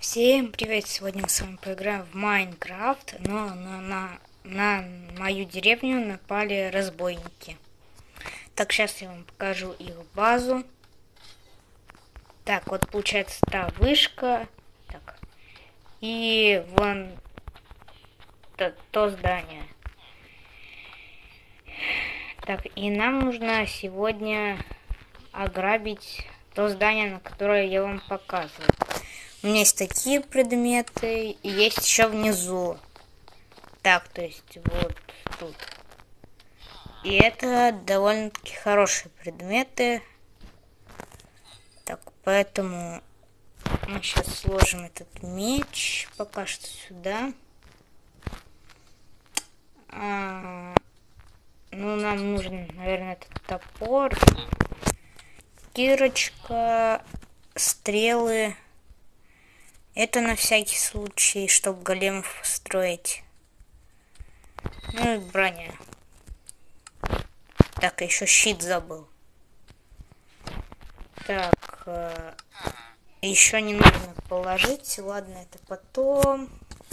Всем привет! Сегодня мы с вами поиграем в Майнкрафт, но на мою деревню напали разбойники. Так, сейчас я вам покажу их базу. Так, вот получается та вышка. Так. И вон то здание. Так, и нам нужно сегодня ограбить то здание, на которое я вам показываю. У меня есть такие предметы, и есть еще внизу. Так, то есть вот тут. И это довольно-таки хорошие предметы. Так, поэтому мы сейчас сложим этот меч пока что сюда. Ну, нам нужен, наверное, этот топор, кирочка, стрелы. Это на всякий случай, чтобы големов строить. Ну и броня. Так, еще щит забыл. Так, еще не нужно положить. Ладно, это потом.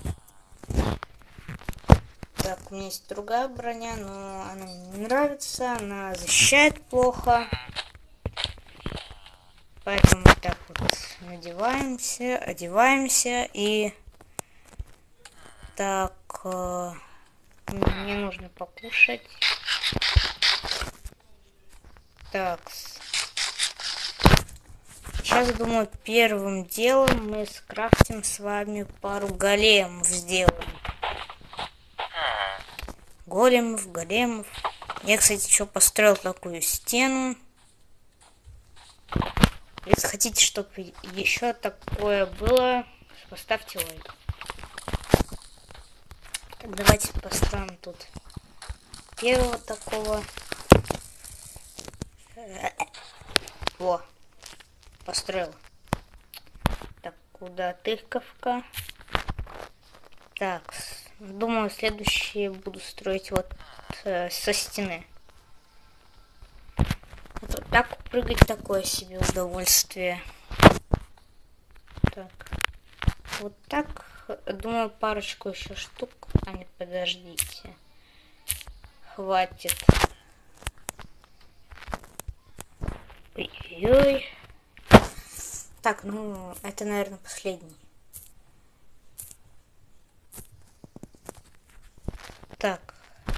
Так, у меня есть другая броня, но она мне не нравится. Она защищает плохо. Поэтому вот так вот надеваемся, одеваемся и... Так, мне нужно покушать. Так, сейчас, думаю, первым делом мы скрафтим с вами пару големов, сделаем. Големов. Я, кстати, еще построил такую стену. Если хотите, чтобы еще такое было, поставьте лайк. Так, давайте поставим тут первого такого. Во, построил. Так, куда тыковка? Так, думаю, следующие буду строить вот со стены. Вот так прыгать такое себе удовольствие. Так, вот так. Думаю, парочку еще штук. А не, подождите. Хватит. Ой-ой-ой. Так, ну, это, наверное, последний. Так.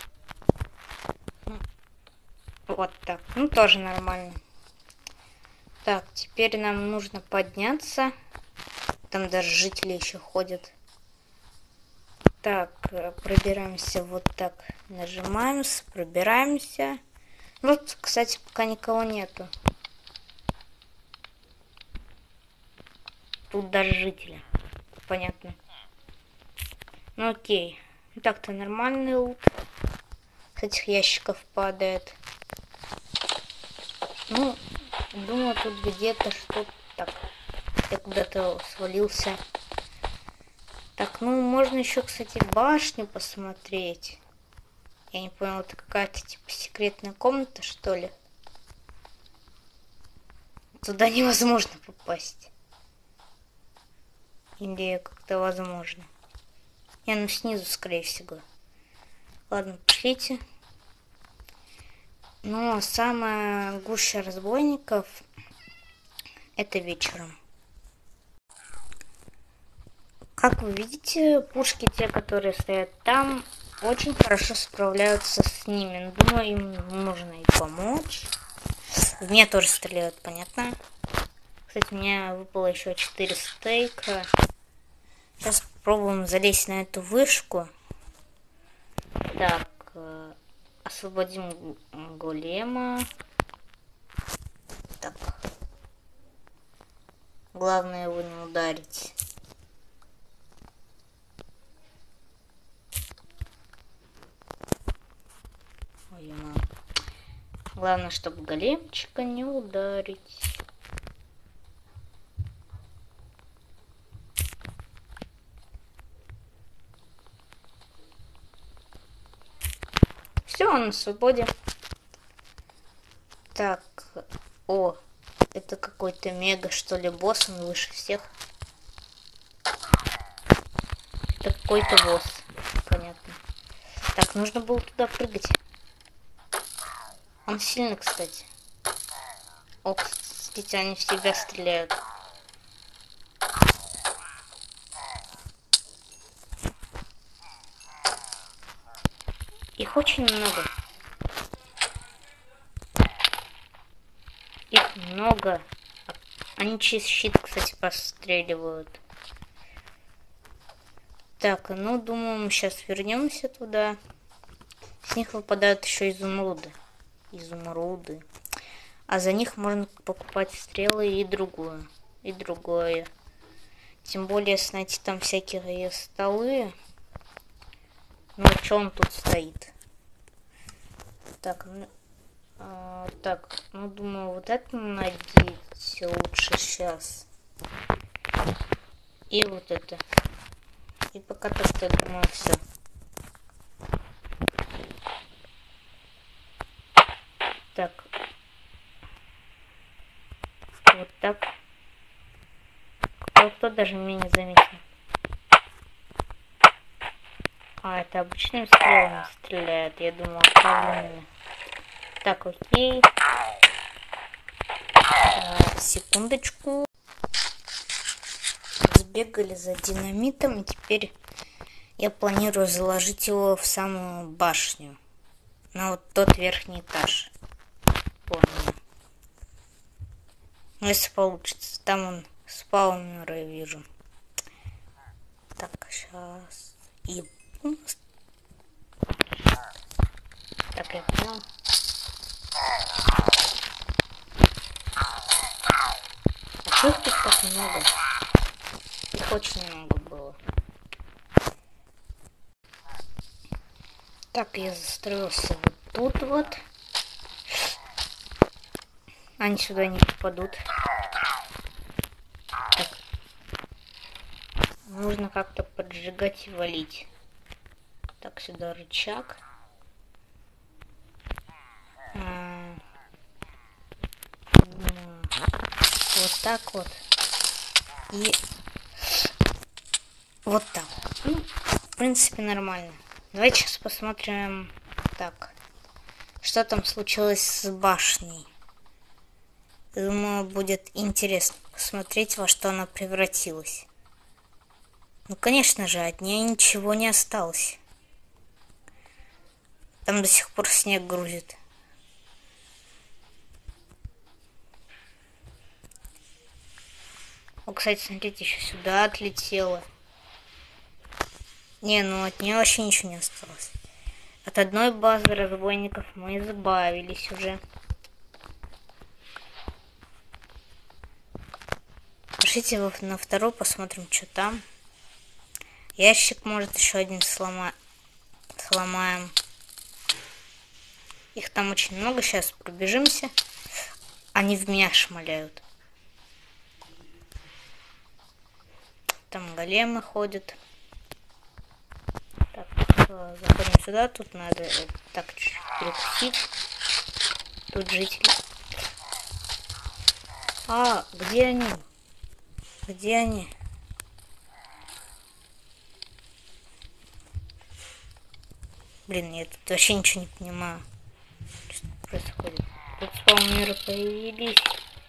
Вот так. Ну, тоже нормально. Так, теперь нам нужно подняться. Там даже жители еще ходят. Так, пробираемся вот так. Нажимаем, пробираемся. Вот, кстати, пока никого нету. Тут даже жители. Понятно. Ну окей. Так-то нормальный лут. С этих ящиков падает. Ну, думаю, тут где-то что-то... Так, я куда-то свалился. Так, ну, можно еще, кстати, башню посмотреть. Я не понял, это какая-то, типа, секретная комната, что ли? Туда невозможно попасть. Или как-то возможно. Ну, снизу, скорее всего. Ладно, пошлите. Но самая гуща разбойников это вечером. Как вы видите, пушки, те, которые стоят там, очень хорошо справляются с ними. Думаю, им нужно и помочь. В меня тоже стреляют, понятно. Кстати, у меня выпало еще 4 стейка. Сейчас попробуем залезть на эту вышку. Так, освободим голема. Так. Главное его не ударить. Ой, главное, чтобы големчика не ударить. Все, он на свободе. Так, о, это какой-то мега, что ли, босс, он выше всех. какой-то босс. Понятно. Так, нужно было туда прыгать. Он сильный, кстати. О, кстати, они в себя стреляют. Их очень много. Их много. Они через щит, кстати, постреливают. Так, ну, думаю, мы сейчас вернемся туда. С них выпадают еще изумруды. Изумруды. А за них можно покупать стрелы и другое. И другое. Тем более, если найти там всякие столы. Ну, что он тут стоит? Так, так, ну, думаю, вот это надеть лучше сейчас. И вот это. И пока то, что я думаю, все. Так. Вот так. Кто даже меня не заметил. А, это обычным стрелами стреляет. Я думал, отправленными. Так, окей. Секундочку. Сбегали за динамитом. И теперь я планирую заложить его в самую башню. На вот тот верхний этаж. Помню. Ну, если получится. Там он спаунер, я вижу. Так, сейчас. И... Так, я понял. А что их тут так много? Их очень много было. Так, я застроился вот тут вот. Они сюда не попадут. Так. Нужно как-то поджигать и валить. Так, сюда рычаг. Вот так вот. И вот так. Ну, в принципе, нормально. Давайте сейчас посмотрим. Так. Что там случилось с башней? Думаю, будет интересно посмотреть, во что она превратилась. Ну, конечно же, от нее ничего не осталось. Там до сих пор снег грузит. О, кстати, смотрите, еще сюда отлетело. Не, ну от нее вообще ничего не осталось. От одной базы разбойников мы избавились уже. Пошлите на вторую, посмотрим, что там. Ящик, может, еще один сломаем. Их там очень много. Сейчас пробежимся. Они в меня шмаляют. Там големы ходят. Так, заходим сюда. Тут надо так чуть-чуть перекусить. Тут жители. А, где они? Где они? Блин, я тут вообще ничего не понимаю. Что происходит? Тут спаунеры появились.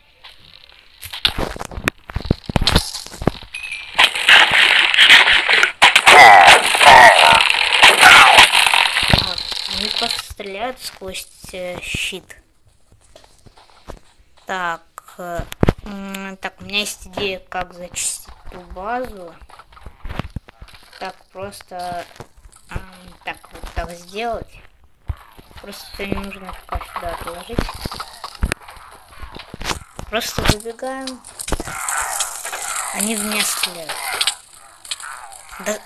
Они просто стреляют сквозь щит. Так, так, у меня есть идея, как зачистить ту базу. Так, просто так, вот так сделать. Просто все не нужно пока сюда отложить. Просто выбегаем. Они в меня стреляют. Да.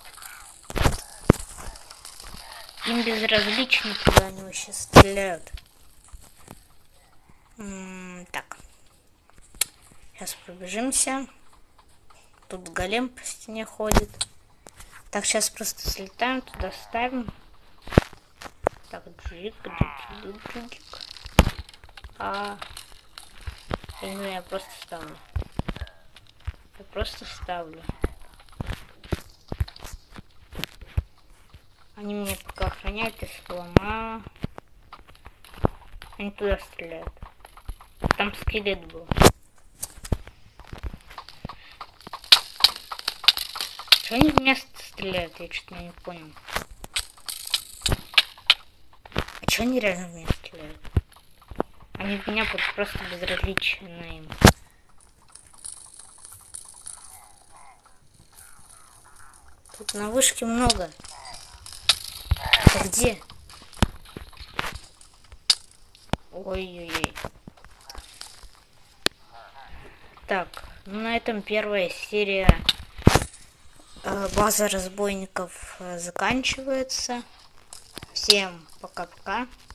Им безразлично, куда они вообще стреляют. Так. Сейчас пробежимся. Тут голем по стене ходит. Так, сейчас просто слетаем, туда ставим. Так, джик. Я просто ставлю. Я просто ставлю. Они меня пока охраняют из слома. Они туда стреляют. Там скелет был. Что они в место стреляют? Я что-то не понял. А что они реально в меня стреляют? Они в меня просто безразличны им. Тут на вышке много. Это где? Ой-ой-ой. Так, ну на этом первая серия база разбойников заканчивается. Всем пока-пока.